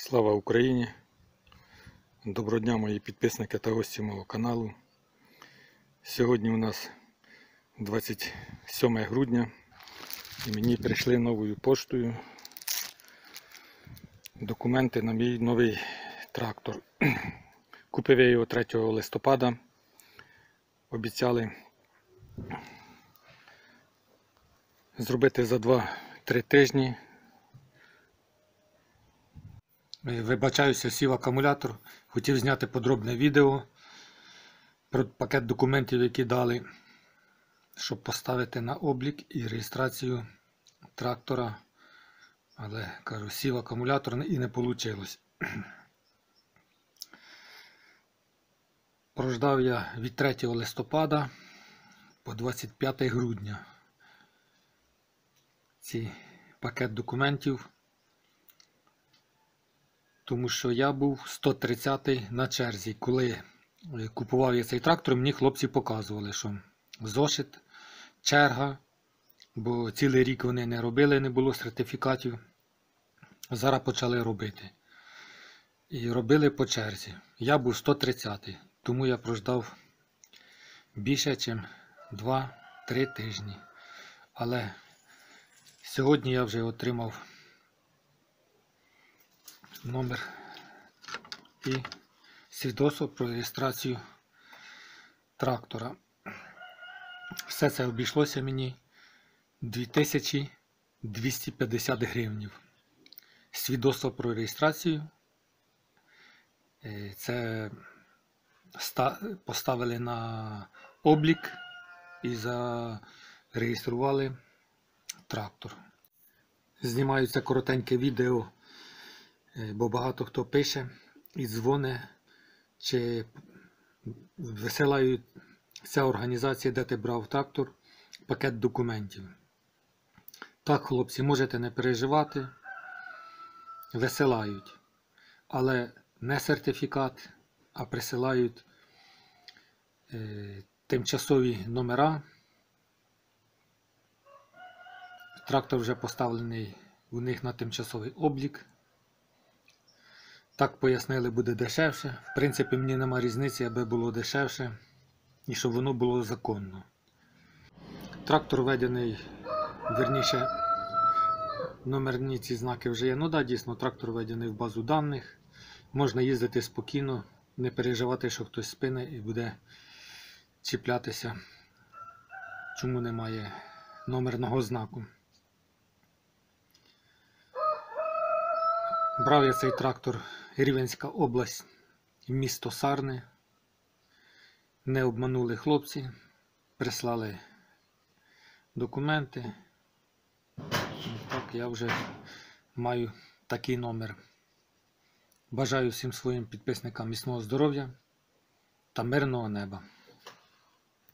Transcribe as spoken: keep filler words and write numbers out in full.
Слава Україні! Доброго дня, мої підписники та гості мого каналу. Сьогодні у нас двадцять сьоме грудня і мені прийшли новою поштою документи на мій новий трактор. Купив я його третього листопада. Обіцяли зробити за два-три тижні. Вибачаюся, сів акумулятор. Хотів зняти подробне відео про пакет документів, які дали, щоб поставити на облік і реєстрацію трактора. Але, кажу, сів акумулятор і не вийшло. Прождав я від третього листопада по двадцять п'яте грудня цей пакет документів. Тому що я був сто тридцятий на черзі. Коли купував я цей трактор, мені хлопці показували, що зошит, черга, бо цілий рік вони не робили, не було сертифікатів. Зараз почали робити. І робили по черзі. Я був сто тридцятий, тому я прождав більше, ніж два-три тижні. Але сьогодні я вже отримав номер і свідоцтво про реєстрацію трактора. Все це обійшлося мені дві тисячі двісті п'ятдесят гривнів. Свідоцтво про реєстрацію це поставили на облік і зареєстрували трактор. Знімаю це коротеньке відео, бо багато хто пише і дзвонить, чи висилають ця організація, де ти брав трактор, пакет документів. Так, хлопці, можете не переживати, висилають, але не сертифікат, а присилають е, тимчасові номера. Трактор вже поставлений у них на тимчасовий облік. Так пояснили, буде дешевше. В принципі, мені нема різниці, аби було дешевше і щоб воно було законно. Трактор введений, вірніше, номерні ці знаки вже є. Ну так, дійсно, трактор введений в базу даних. Можна їздити спокійно, не переживати, що хтось спине і буде чіплятися, чому немає номерного знаку. Брав я цей трактор Рівненська область, місто Сарни. Не обманули хлопці, прислали документи. Так, я вже маю такий номер. Бажаю всім своїм підписникам міцного здоров'я та мирного неба.